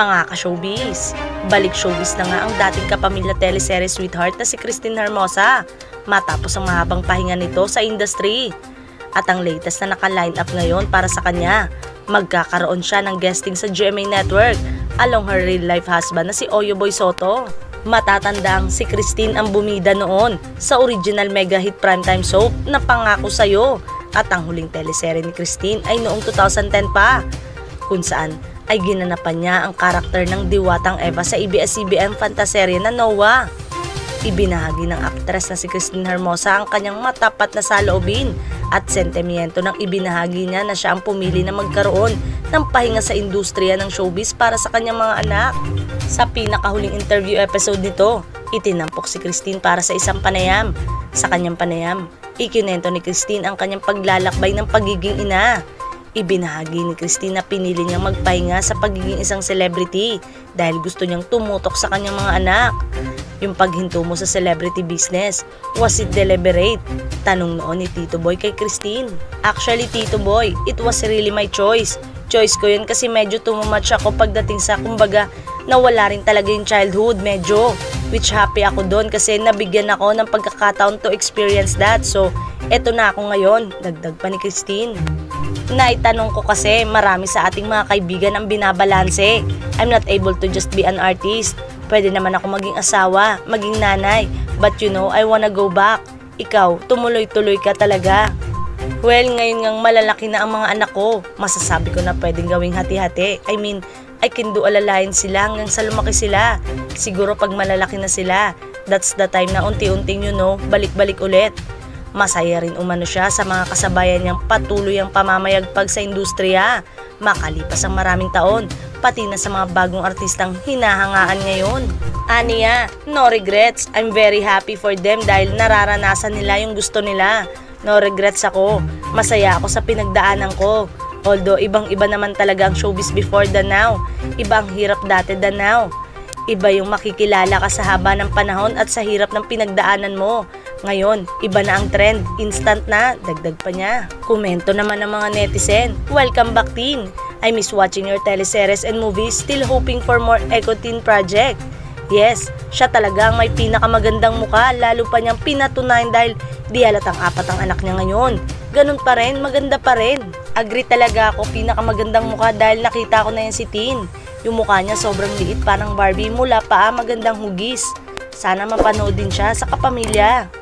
Mga ka-showbiz, balik showbiz na nga ang dating kapamilya teleserye sweetheart na si Christine Hermosa matapos ang mahabang pahinga nito sa industry. At ang latest na naka-line up ngayon para sa kanya, magkakaroon siya ng guesting sa GMA Network along her real-life husband na si Oyo Boy Soto. Matatandang si Christine ang bumida noon sa original mega hit primetime soap na Pangako Sa'yo, at ang huling teleserye ni Christine ay noong 2010 pa, kung saan ay ginanapan niya ang karakter ng diwatang Eva sa ABS-CBN fantaserye na Noah. Ibinahagi ng aktres na si Christine Hermosa ang kanyang matapat na saloobin at sentimiento nang ibinahagi niya na siya ang pumili na magkaroon ng pahinga sa industriya ng showbiz para sa kanyang mga anak. Sa pinakahuling interview episode nito, itinampok si Christine para sa isang panayam. Sa kanyang panayam, ikinento ni Christine ang kanyang paglalakbay ng pagiging ina. Ibinahagi ni Christine na pinili niyang magpahinga sa pagiging isang celebrity dahil gusto niyang tumutok sa kanyang mga anak. Yung paghinto mo sa celebrity business, was it deliberate? Tanong noon ni Tito Boy kay Christine. Actually, Tito Boy, it was really my choice. Choice ko yun kasi medyo tumumatch ako pagdating sa kumbaga nawala rin talaga yung childhood medyo. Which happy ako doon kasi nabigyan ako ng pagkakataon to experience that. So, eto na ako ngayon, dagdag pa ni Christine. Naitanong ko kasi marami sa ating mga kaibigan ang binabalanse. I'm not able to just be an artist. Pwede naman ako maging asawa, maging nanay. But you know, I wanna go back. Ikaw, tumuloy-tuloy ka talaga. Well, ngayon ngang malalaki na ang mga anak ko, masasabi ko na pwedeng gawing hati-hati. I mean, I can do alalayan sila hanggang sa lumaki sila. Siguro pag malalaki na sila, that's the time na unti-unting balik-balik ulit. Masaya rin umano siya sa mga kasabayan niyang patuloy ang pamamayagpag sa industriya. Makalipas ang maraming taon, pati na sa mga bagong artistang hinahangaan ngayon. Aniya, no regrets. I'm very happy for them dahil nararanasan nila yung gusto nila. No regrets ako. Masaya ako sa pinagdaanan ko. Although ibang-iba naman talaga ang showbiz before than now. Iba ang hirap dati than now. Iba yung makikilala ka sa haba ng panahon at sa hirap ng pinagdaanan mo. Ngayon, iba na ang trend, instant na, dagdag pa niya. Komento naman ng mga netizen, welcome back teen. I miss watching your teleseries and movies, still hoping for more Eco Teen project. Yes, siya talaga ang may pinakamagandang mukha, lalo pa niyang pinatunayan dahil di halatang 4 ang anak niya ngayon. Ganun pa rin, maganda pa rin. Agree talaga ako, pinakamagandang mukha dahil nakita ko na yan si Teen. Yung mukha niya sobrang liit, parang Barbie, mula pa magandang hugis. Sana mapanood din siya sa kapamilya.